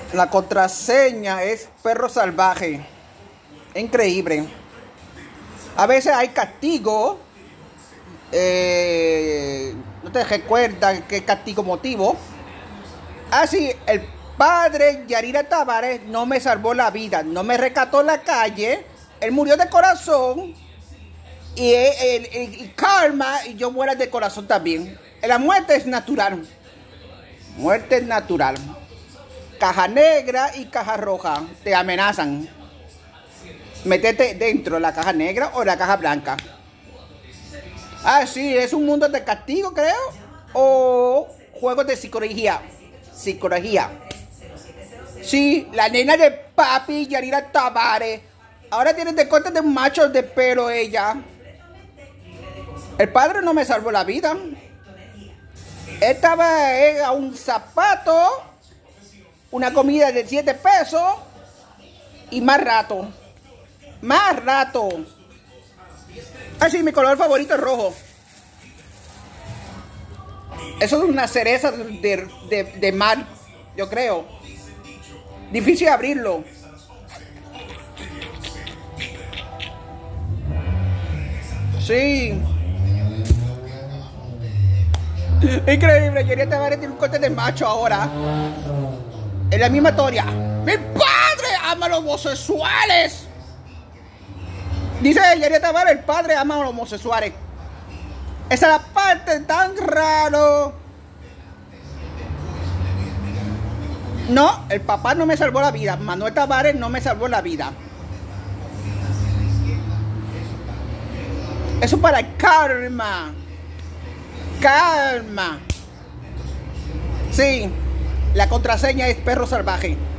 La contraseña es perro salvaje. Increíble. A veces hay castigo. No te recuerdas qué castigo motivo. Así, el padre Yarira Tavares no me salvó la vida, no me rescató en la calle. Él murió de corazón. Y el karma, y yo muera de corazón también. La muerte es natural. Muerte es natural. Caja negra y caja roja te amenazan. Métete dentro de la caja negra o la caja blanca. Ah, sí, es un mundo de castigo, creo. O juegos de psicología. Psicología. Sí, la nena de papi Yarira Tavares. Ahora tiene descortes de machos de pelo ella. El padre no me salvó la vida. Estaba a un zapato, una comida de 7 pesos y más rato. Más rato. Así, mi color favorito es rojo. Eso es una cereza de mar, yo creo. Difícil abrirlo. Sí. Increíble, Yarira Tavares tiene un corte de macho ahora. Es la misma historia. ¡Mi padre ama a los homosexuales! Dice Yarira Tavares, el padre ama a los homosexuales. Esa es la parte tan raro. No, el papá no me salvó la vida. Manuel Tavares no me salvó la vida. Eso para el karma. Calma. Sí, la contraseña es perro salvaje.